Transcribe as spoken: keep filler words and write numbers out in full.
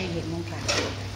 ได้เห็นมั้งค่ะ